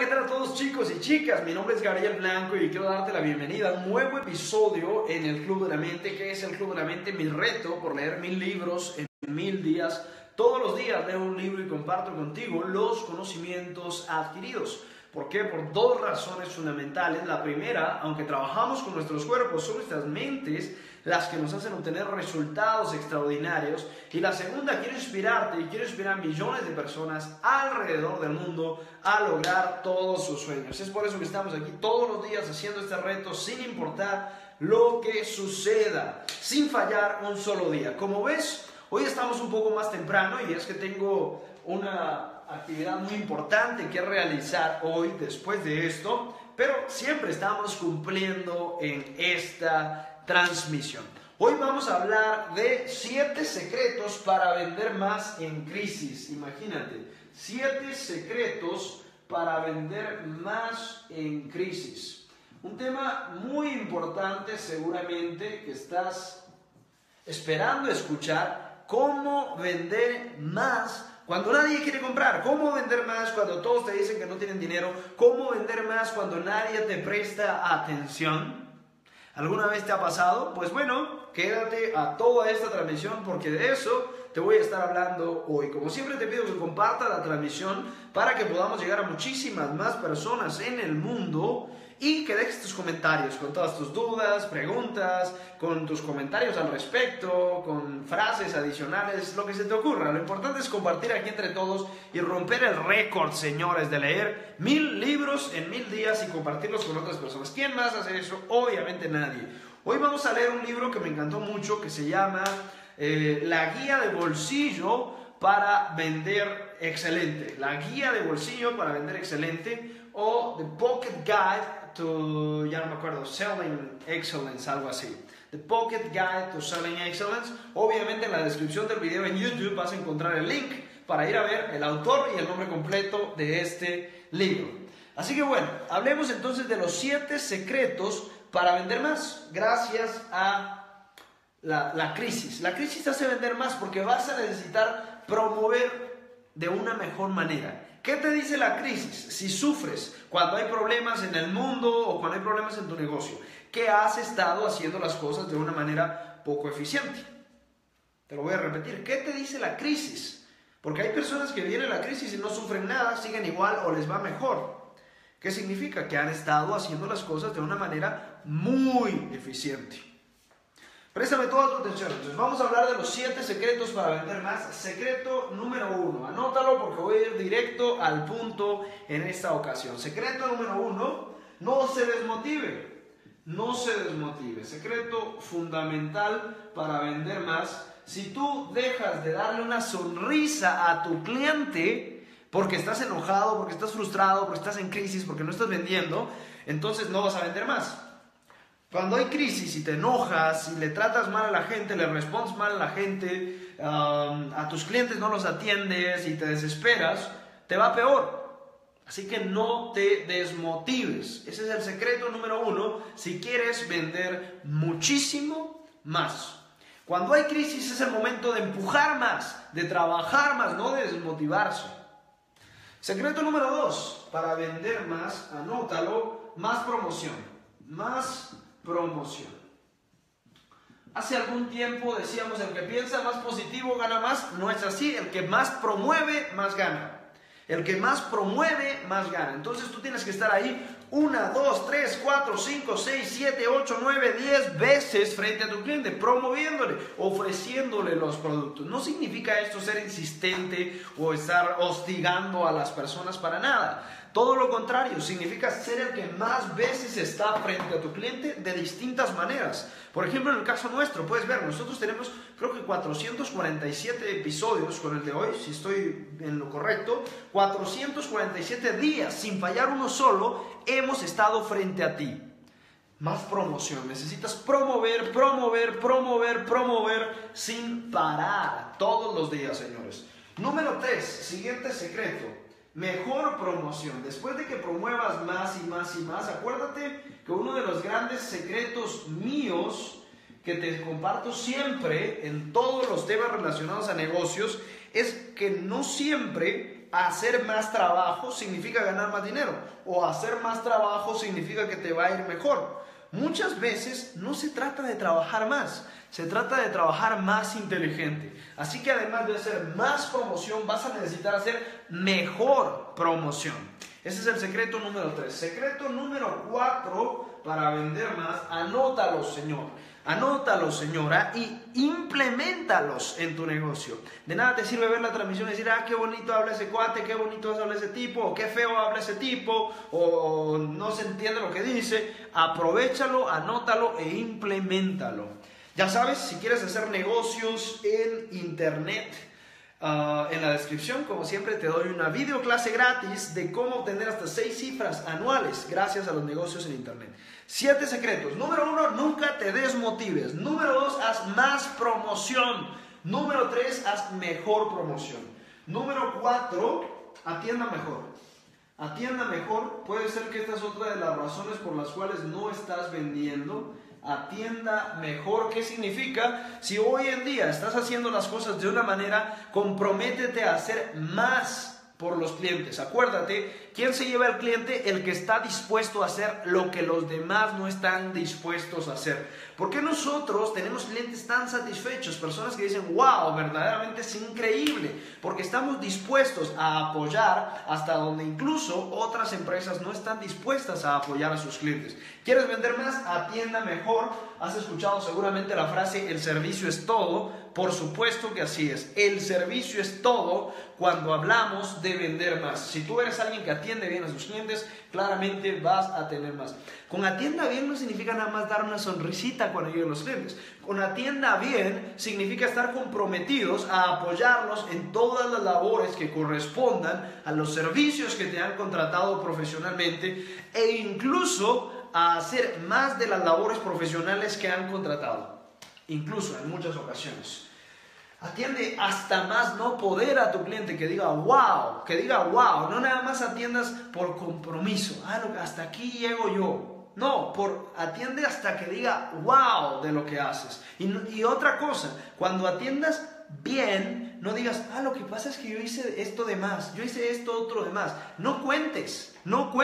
¿qué tal a todos chicos y chicas? Mi nombre es Gabriel Blanco y quiero darte la bienvenida a un nuevo episodio en el Club de la Mente. ¿Qué es el Club de la Mente? Mi reto por leer 1000 libros en 1000 días. Todos los días leo un libro y comparto contigo los conocimientos adquiridos. ¿Por qué? Por dos razones fundamentales. La primera, aunque trabajamos con nuestros cuerpos, son nuestras mentes las que nos hacen obtener resultados extraordinarios. Y la segunda, quiero inspirarte y quiero inspirar a millones de personas alrededor del mundo a lograr todos sus sueños. Es por eso que estamos aquí todos los días haciendo este reto sin importar lo que suceda, sin fallar un solo día. Como ves, hoy estamos un poco más temprano y es que tengo una actividad muy importante que realizar hoy después de esto, pero siempre estamos cumpliendo en esta transmisión. Hoy vamos a hablar de 7 secretos para vender más en crisis. Imagínate, 7 secretos para vender más en crisis. Un tema muy importante seguramente que estás esperando escuchar. ¿Cómo vender más cuando nadie quiere comprar? ¿Cómo vender más cuando todos te dicen que no tienen dinero? ¿Cómo vender más cuando nadie te presta atención? ¿Alguna vez te ha pasado? Pues bueno, quédate a toda esta transmisión porque de eso te voy a estar hablando hoy. Como siempre te pido que compartas la transmisión para que podamos llegar a muchísimas más personas en el mundo y que dejes tus comentarios con todas tus dudas, preguntas, con tus comentarios al respecto, con frases adicionales, lo que se te ocurra. Lo importante es compartir aquí entre todos y romper el récord, señores, de leer 1000 libros en 1000 días y compartirlos con otras personas. ¿Quién más hace eso? Obviamente nadie. Hoy vamos a leer un libro que me encantó mucho que se llama La Guía de Bolsillo para Vender Excelente. La Guía de Bolsillo para Vender Excelente o The Pocket Guide to, ya no me acuerdo, Selling Excellence, algo así. The Pocket Guide to Selling Excellence. Obviamente en la descripción del video en YouTube vas a encontrar el link para ir a ver el autor y el nombre completo de este libro. Así que bueno, hablemos entonces de los 7 secretos para vender más gracias a la crisis. La crisis te hace vender más porque vas a necesitar promover de una mejor manera. ¿Qué te dice la crisis? Si sufres cuando hay problemas en el mundo o cuando hay problemas en tu negocio, que has estado haciendo las cosas de una manera poco eficiente. Te lo voy a repetir. ¿Qué te dice la crisis? Porque hay personas que vienen la crisis y no sufren nada, siguen igual o les va mejor. ¿Qué significa? Que han estado haciendo las cosas de una manera muy eficiente. Préstame toda tu atención. Entonces vamos a hablar de los 7 secretos para vender más. Secreto número 1. Anótalo porque voy a ir directo al punto en esta ocasión. Secreto número 1. No se desmotive. No se desmotive. Secreto fundamental para vender más. Si tú dejas de darle una sonrisa a tu cliente porque estás enojado, porque estás frustrado, porque estás en crisis, porque no estás vendiendo, entonces no vas a vender más. Cuando hay crisis y te enojas y le tratas mal a la gente, le respondes mal a la gente, a tus clientes no los atiendes y te desesperas, te va peor. Así que no te desmotives. Ese es el secreto número 1 si quieres vender muchísimo más. Cuando hay crisis es el momento de empujar más, de trabajar más, no de desmotivarse. Secreto número 2 para vender más, anótalo, más promoción. Más promoción. Hace algún tiempo decíamos el que piensa más positivo gana más. No es así. El que más promueve más gana. El que más promueve más gana. Entonces tú tienes que estar ahí 1, 2, 3, 4, 5, 6, 7, 8, 9, 10 veces frente a tu cliente, promoviéndole, ofreciéndole los productos. No significa esto ser insistente o estar hostigando a las personas para nada. Todo lo contrario, significa ser el que más veces está frente a tu cliente de distintas maneras. Por ejemplo, en el caso nuestro, puedes ver, nosotros tenemos creo que 447 episodios con el de hoy, si estoy en lo correcto, 447 días sin fallar uno solo, hemos estado frente a ti. Más promoción, necesitas promover, promover, promover, promover sin parar todos los días, señores. Número 3, siguiente secreto. Mejor promoción. Después de que promuevas más y más y más, acuérdate que uno de los grandes secretos míos que te comparto siempre en todos los temas relacionados a negocios es que no siempre hacer más trabajo significa ganar más dinero, o hacer más trabajo significa que te va a ir mejor. Muchas veces no se trata de trabajar más, se trata de trabajar más inteligente. Así que además de hacer más promoción, vas a necesitar hacer mejor promoción. Ese es el secreto número 3. Secreto número 4 para vender más. Anótalos, señor. Anótalos, señora, y implementalos en tu negocio. De nada te sirve ver la transmisión y decir, ah, qué bonito habla ese cuate, qué bonito habla ese tipo, o qué feo habla ese tipo, o no se entiende lo que dice. Aprovechalo, anótalo e implementalo. Ya sabes, si quieres hacer negocios en internet, en la descripción, como siempre, te doy una videoclase gratis de cómo obtener hasta 6 cifras anuales gracias a los negocios en internet. 7 secretos. Número 1, nunca te desmotives. Número 2, haz más promoción. Número 3, haz mejor promoción. Número 4, atienda mejor. Atienda mejor. Puede ser que esta es otra de las razones por las cuales no estás vendiendo. Atienda mejor. ¿Qué significa? Si hoy en día estás haciendo las cosas de una manera, comprométete a hacer más por los clientes. Acuérdate, ¿quién se lleva al cliente? El que está dispuesto a hacer lo que los demás no están dispuestos a hacer. ¿Por qué nosotros tenemos clientes tan satisfechos? Personas que dicen, wow, verdaderamente es increíble. Porque estamos dispuestos a apoyar hasta donde incluso otras empresas no están dispuestas a apoyar a sus clientes. ¿Quieres vender más? Atienda mejor. Has escuchado seguramente la frase, el servicio es todo. Por supuesto que así es. El servicio es todo cuando hablamos de vender más. Si tú eres alguien que atiende bien a sus clientes, claramente vas a tener más. Con atienda bien no significa nada más dar una sonrisita cuando lleguen los clientes. Con atienda bien significa estar comprometidos a apoyarlos en todas las labores que correspondan a los servicios que te han contratado profesionalmente e incluso a hacer más de las labores profesionales que han contratado. Incluso en muchas ocasiones. Atiende hasta más no poder a tu cliente, que diga wow, no nada más atiendas por compromiso, hasta aquí llego yo. No, atiende hasta que diga wow de lo que haces. Y otra cosa, cuando atiendas bien, no digas, lo que pasa es que yo hice esto de más, yo hice esto otro de más. No cuentes.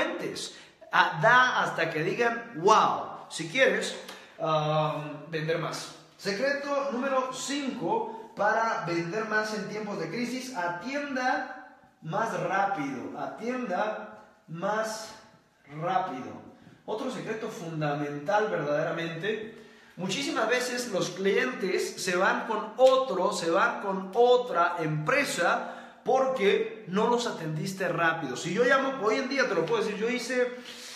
Da hasta que digan wow. Si quieres vender más. Secreto número 5 para vender más en tiempos de crisis: atienda más rápido. Otro secreto fundamental verdaderamente: muchísimas veces los clientes se van con otra empresa porque no los atendiste rápido. Si yo llamo, hoy en día te lo puedo decir, yo hice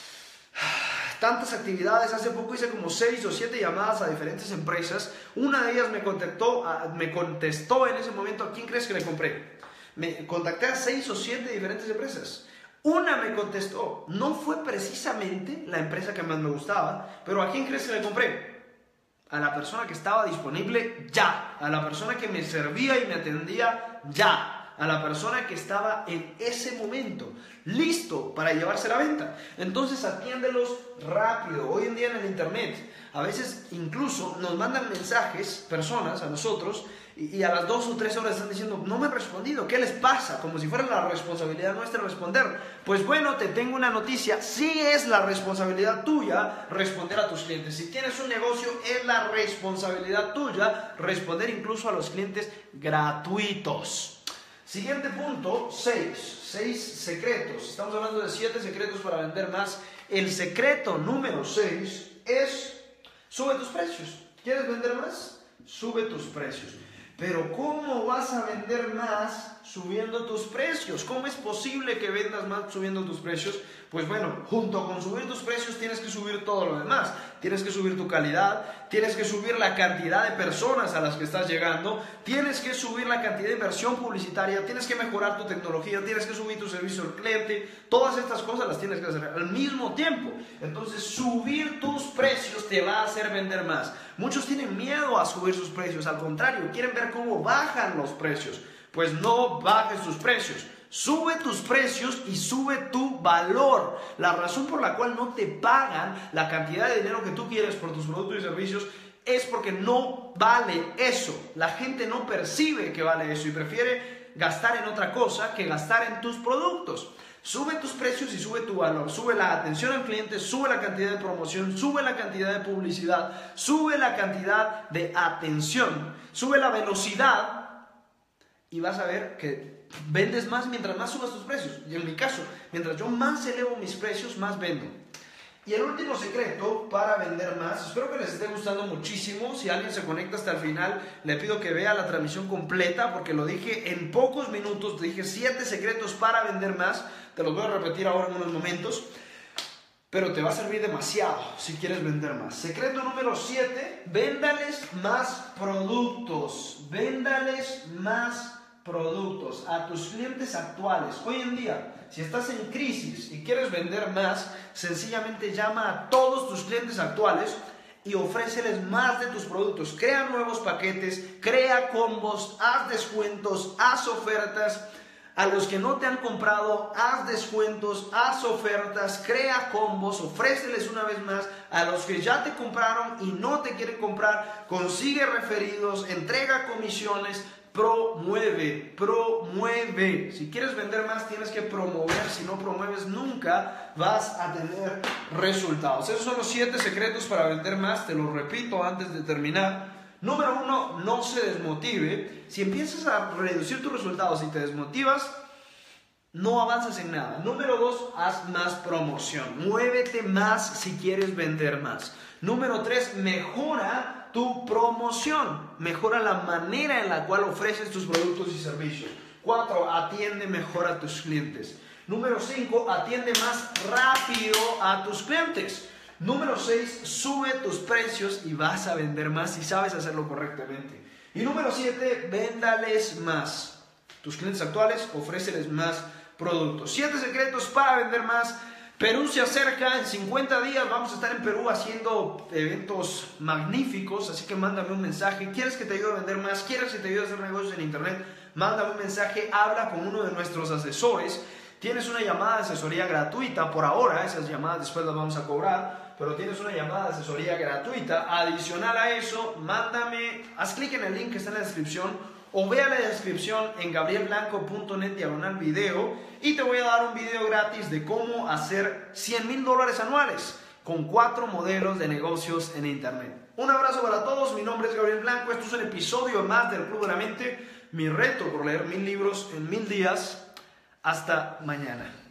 tantas actividades, hace poco hice como 6 o 7 llamadas a diferentes empresas. Una de ellas me contestó en ese momento, ¿a quién crees que le compré? Me contacté a 6 o 7 diferentes empresas. Una me contestó, no fue precisamente la empresa que más me gustaba, pero ¿a quién crees que le compré? A la persona que estaba disponible ya, a la persona que me servía y me atendía ya, a la persona que estaba en ese momento listo para llevarse la venta. Entonces atiéndelos rápido. Hoy en día en el internet a veces incluso nos mandan mensajes personas a nosotros y a las 2 o 3 horas están diciendo, no me han respondido, ¿qué les pasa? Como si fuera la responsabilidad nuestra responder. Pues bueno, te tengo una noticia: sí es la responsabilidad tuya responder a tus clientes. Si tienes un negocio, es la responsabilidad tuya responder incluso a los clientes gratuitos. Siguiente punto, 6 secretos. Estamos hablando de 7 secretos para vender más. El secreto número 6 es: sube tus precios. ¿Quieres vender más? Sube tus precios. Pero ¿cómo vas a vender más subiendo tus precios? ¿Cómo es posible que vendas más subiendo tus precios? Pues bueno, junto con subir tus precios tienes que subir todo lo demás. Tienes que subir tu calidad, tienes que subir la cantidad de personas a las que estás llegando, tienes que subir la cantidad de inversión publicitaria, tienes que mejorar tu tecnología, tienes que subir tu servicio al cliente. Todas estas cosas las tienes que hacer al mismo tiempo. Entonces, subir tus precios te va a hacer vender más. Muchos tienen miedo a subir sus precios, al contrario, quieren ver cómo bajan los precios. Pues no bajes tus precios. Sube tus precios y sube tu valor. La razón por la cual no te pagan la cantidad de dinero que tú quieres por tus productos y servicios es porque no vale eso. La gente no percibe que vale eso y prefiere gastar en otra cosa que gastar en tus productos. Sube tus precios y sube tu valor, sube la atención al cliente, sube la cantidad de promoción, sube la cantidad de publicidad, sube la cantidad de atención, sube la velocidad y vas a ver que vendes más mientras más subas tus precios. Y en mi caso, mientras yo más elevo mis precios, más vendo. Y el último secreto para vender más, espero que les esté gustando muchísimo. Si alguien se conecta hasta el final, le pido que vea la transmisión completa porque lo dije en pocos minutos. Te dije 7 secretos para vender más. Te los voy a repetir ahora en unos momentos, pero te va a servir demasiado si quieres vender más. Secreto número 7, véndales más productos. Véndales más productos a tus clientes actuales. Hoy en día, si estás en crisis y quieres vender más, sencillamente llama a todos tus clientes actuales y ofréceles más de tus productos. Crea nuevos paquetes, crea combos, haz descuentos, haz ofertas. A los que no te han comprado, haz descuentos, haz ofertas, crea combos, ofréceles una vez más. A los que ya te compraron y no te quieren comprar, consigue referidos, entrega comisiones. Promueve. Si quieres vender más, tienes que promover. Si no promueves, nunca vas a tener resultados. Esos son los 7 secretos para vender más. Te los repito antes de terminar. Número 1, no se desmotive. Si empiezas a reducir tus resultados y te desmotivas, no avanzas en nada. Número 2, haz más promoción. Muévete más si quieres vender más. Número 3, mejora tu promoción. Mejora la manera en la cual ofreces tus productos y servicios. 4, atiende mejor a tus clientes. Número 5, atiende más rápido a tus clientes. Número 6, sube tus precios y vas a vender más si sabes hacerlo correctamente. Y número 7, véndales más. Tus clientes actuales, ofréceles más productos. 7 secretos para vender más. Perú se acerca, en 50 días vamos a estar en Perú haciendo eventos magníficos, así que mándame un mensaje. ¿Quieres que te ayude a vender más? ¿Quieres que te ayude a hacer negocios en internet? Mándame un mensaje, habla con uno de nuestros asesores. Tienes una llamada de asesoría gratuita por ahora, esas llamadas después las vamos a cobrar, pero tienes una llamada de asesoría gratuita. Adicional a eso, haz clic en el link que está en la descripción o ve a la descripción en gabrielblanco.net/video y te voy a dar un video gratis de cómo hacer $100,000 anuales con 4 modelos de negocios en internet. Un abrazo para todos, mi nombre es Gabriel Blanco, esto es un episodio más del Club de la Mente, mi reto por leer 1000 libros en 1000 días. Hasta mañana.